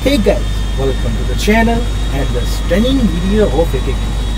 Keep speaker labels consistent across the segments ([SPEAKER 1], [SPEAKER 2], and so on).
[SPEAKER 1] Hey guys, welcome to the channel and the stunning video of AK.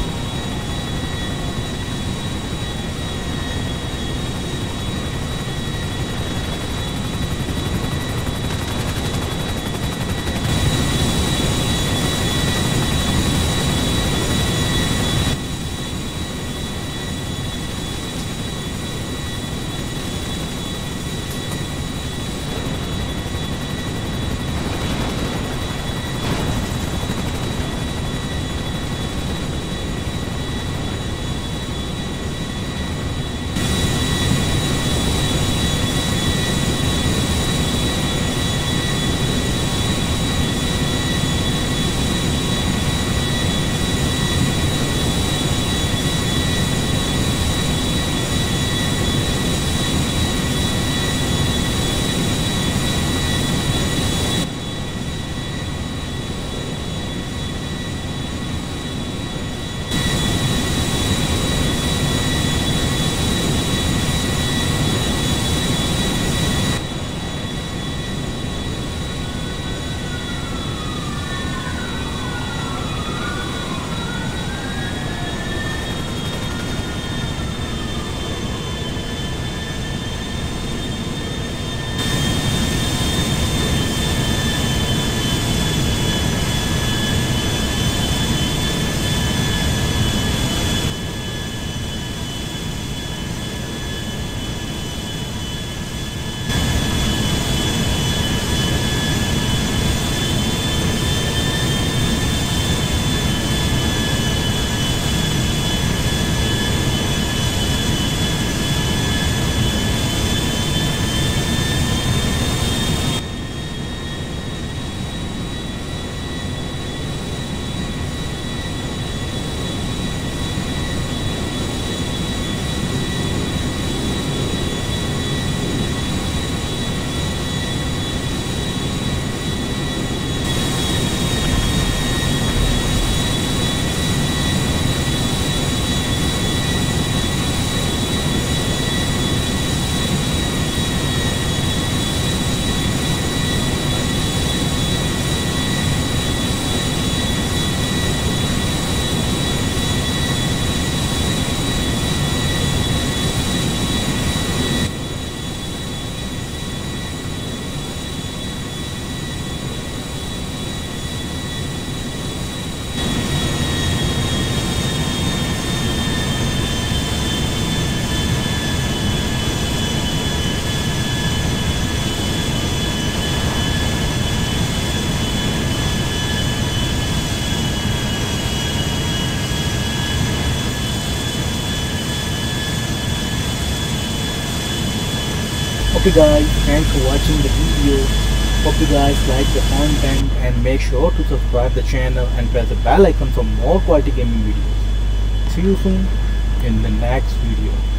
[SPEAKER 1] Okay guys, thanks for watching the video. Hope you guys like the content and make sure to subscribe the channel and press the bell icon for more quality gaming videos. See you soon in the next video.